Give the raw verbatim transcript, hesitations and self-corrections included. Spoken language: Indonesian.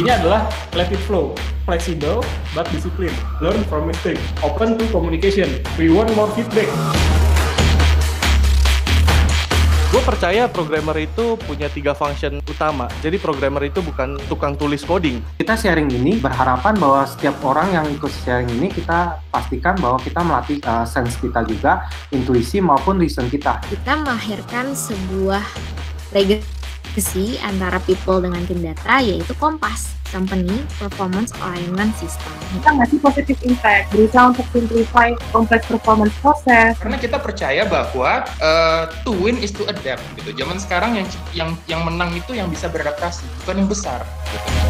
Kuncinya adalah let it flow, flexible but disciplined, learn from mistake, open to communication, we want more feedback. Gue percaya programmer itu punya tiga function utama. Jadi programmer itu bukan tukang tulis coding. Kita sharing ini berharapan bahwa setiap orang yang ikut sharing ini kita pastikan bahwa kita melatih uh, sense kita juga, intuisi maupun reason kita. Kita melahirkan sebuah legacy antara people dengan tim data, yaitu Kompas, Company Performance Alignment System. Kita ngasih positive impact, berusaha untuk simplify kompleks performance proses. Karena kita percaya bahwa uh, to win is to adapt gitu. Zaman sekarang yang yang yang menang itu yang bisa beradaptasi, bukan yang besar gitu.